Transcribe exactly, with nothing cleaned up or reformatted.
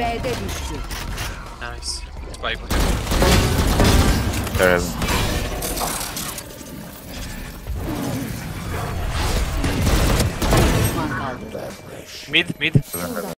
B'de düştü. Nice. Spike. Evet. Düşman kaldı. Mid, mid.